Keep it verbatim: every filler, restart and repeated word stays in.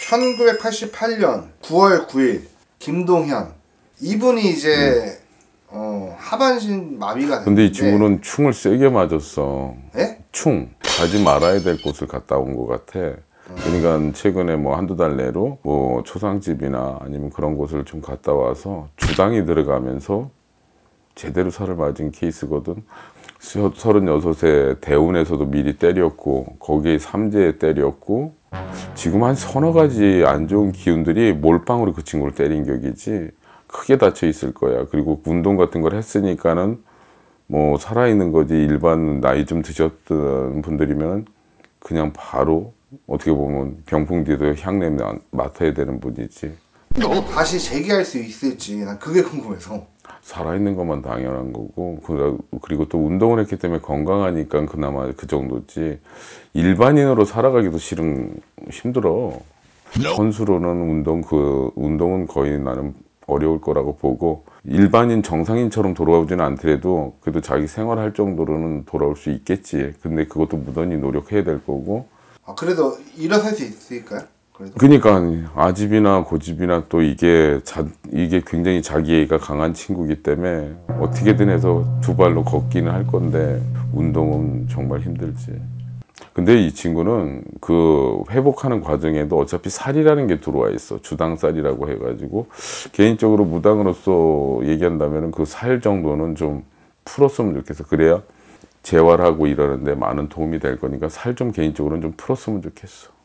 천구백팔십팔 년 구월 구일 김동현 이분이 이제 음. 어, 하반신 마비가 됐는데 근데 이 친구는 충을 세게 맞았어. 예? 충 가지 말아야 될 곳을 갔다 온 것 같아. 음. 그러니까 최근에 뭐 한두 달 내로 뭐 초상집이나 아니면 그런 곳을 좀 갔다 와서 주당이 들어가면서 제대로 살을 맞은 케이스거든. 서른여섯에 대운에서도 미리 때렸고 거기에 삼재에 때렸고 지금 한 서너 가지 안 좋은 기운들이 몰빵으로 그 친구를 때린 격이지 크게 다쳐 있을 거야. 그리고 운동 같은 걸 했으니까는 뭐 살아있는 거지. 일반 나이 좀 드셨던 분들이면 그냥 바로 어떻게 보면 병풍 뒤에도 향냄 맡아야 되는 분이지. 다시 재기할 수 있을지 난 그게 궁금해서. 살아있는 것만 당연한 거고 그리고 또 운동을 했기 때문에 건강하니까 그나마 그 정도지 일반인으로 살아가기도 싫은 힘들어. 선수로는 운동 그 운동은 거의 나는 어려울 거라고 보고 일반인 정상인처럼 돌아오지는 않더라도 그래도 자기 생활할 정도로는 돌아올 수 있겠지. 근데 그것도 무던히 노력해야 될 거고. 아 그래도 일어설 수 있을까요? 그래도? 그러니까 아집이나 고집이나 또 이게 자, 이게 굉장히 자기애가 강한 친구이기 때문에 어떻게든 해서 두 발로 걷기는 할 건데 운동은 정말 힘들지. 근데 이 친구는 그 회복하는 과정에도 어차피 살이라는 게 들어와 있어. 주당살이라고 해가지고 개인적으로 무당으로서 얘기한다면 그 살 정도는 좀 풀었으면 좋겠어. 그래야 재활하고 이러는데 많은 도움이 될 거니까 살 좀 개인적으로는 좀 풀었으면 좋겠어.